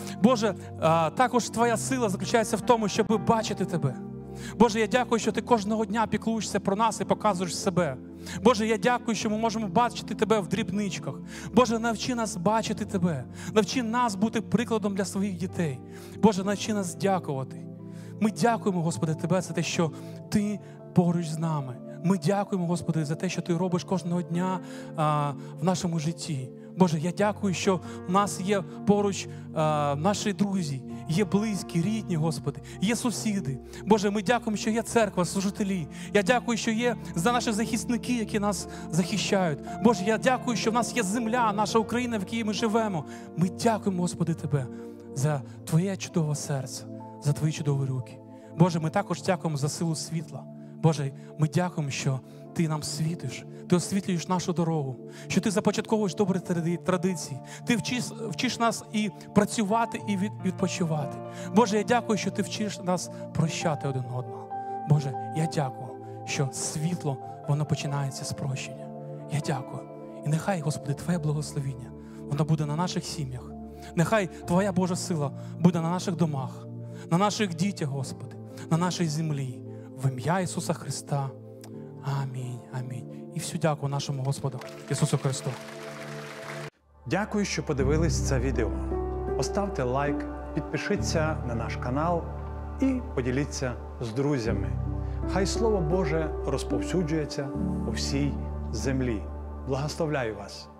Боже, також Твоя сила заключається в тому, щоб бачити Тебе. Боже, я дякую, що Ти кожного дня піклуєшся про нас і показуєш себе. Боже, я дякую, що ми можемо бачити Тебе в дрібничках. Боже, навчи нас бачити Тебе. Навчи нас бути прикладом для своїх дітей. Боже, навчи нас дякувати. Ми дякуємо, Господи, Тебе за те, що Ти поруч з нами. Ми дякуємо, Господи, за те, що Ти робиш кожного дня в нашому житті. Боже, я дякую, що в нас є поруч наші друзі, є близькі, рідні, Господи, є сусіди. Боже, ми дякуємо, що є церква, служителі. Я дякую, що є за наші захисники, які нас захищають. Боже, я дякую, що в нас є земля, наша Україна, в якій ми живемо. Ми дякуємо, Господи, Тебе за Твоє чудове серце, за Твої чудові руки. Боже, ми також дякуємо за силу світла. Боже, ми дякуємо, що Ти нам світиш, Ти освітлюєш нашу дорогу, що Ти започатковуєш добрі традиції, Ти вчиш нас і працювати, і відпочивати. Боже, я дякую, що Ти вчиш нас прощати один одного. Боже, я дякую, що світло, воно починається з прощення. Я дякую. І нехай, Господи, Твоє благословіння, воно буде на наших сім'ях. Нехай Твоя Божа сила буде на наших домах, на наших дітях, Господи, на нашій землі. В ім'я Ісуса Христа. Амінь. Амінь. І всю дяку нашому Господу Ісусу Христу. Дякую, що подивились це відео. Поставте лайк, підпишіться на наш канал і поділіться з друзями. Хай Слово Боже розповсюджується по всій землі. Благословляю вас!